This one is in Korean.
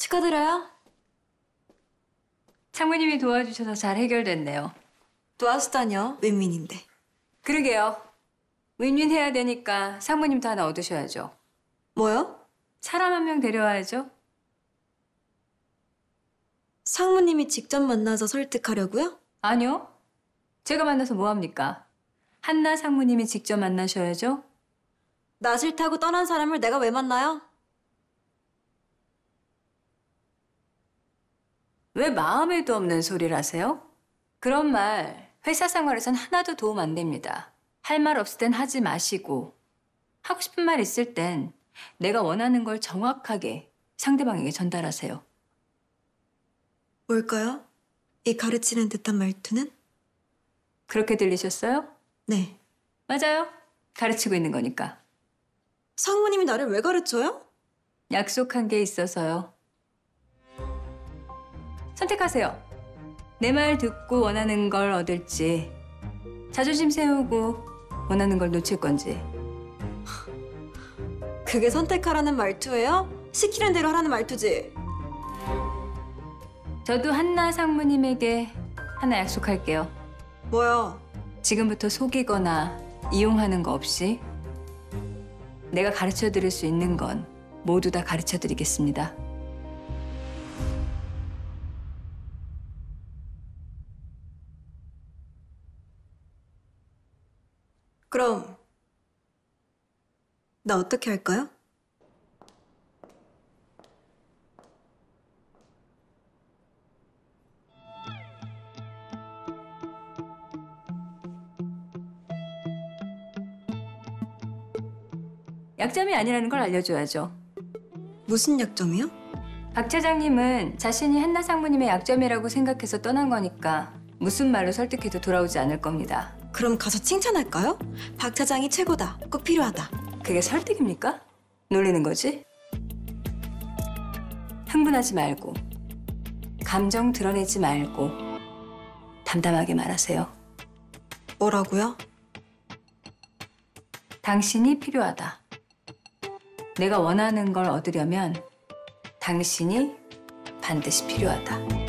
축하드려요. 창무님이 도와주셔서 잘 해결됐네요. 도와주다뇨. 윈윈인데. 그러게요. 윈윈해야 되니까 상무님도 하나 얻으셔야죠. 뭐요? 사람 한 명 데려와야죠. 상무님이 직접 만나서 설득하려고요? 아니요. 제가 만나서 뭐합니까? 한나 상무님이 직접 만나셔야죠. 나 싫다고 떠난 사람을 내가 왜 만나요? 왜 마음에도 없는 소리를 하세요? 그런 말 회사 생활에선 하나도 도움 안 됩니다. 할 말 없을 땐 하지 마시고 하고 싶은 말 있을 땐 내가 원하는 걸 정확하게 상대방에게 전달하세요. 뭘까요? 이 가르치는 듯한 말투는? 그렇게 들리셨어요? 네. 맞아요. 가르치고 있는 거니까. 상무님이 나를 왜 가르쳐요? 약속한 게 있어서요. 선택하세요. 내 말 듣고 원하는 걸 얻을지, 자존심 세우고 원하는 걸 놓칠 건지. 그게 선택하라는 말투예요? 시키는 대로 하라는 말투지. 저도 한나 상무님에게 하나 약속할게요. 뭐야? 지금부터 속이거나 이용하는 거 없이 내가 가르쳐드릴 수 있는 건 모두 다 가르쳐드리겠습니다. 그럼 나 어떻게 할까요? 약점이 아니라는 걸 알려줘야죠. 무슨 약점이요? 박 차장님은 자신이 한나 상무님의 약점이라고 생각해서 떠난 거니까 무슨 말로 설득해도 돌아오지 않을 겁니다. 그럼 가서 칭찬할까요? 박 차장이 최고다. 꼭 필요하다. 그게 설득입니까? 놀리는 거지? 흥분하지 말고 감정 드러내지 말고 담담하게 말하세요. 뭐라고요? 당신이 필요하다. 내가 원하는 걸 얻으려면 당신이 반드시 필요하다.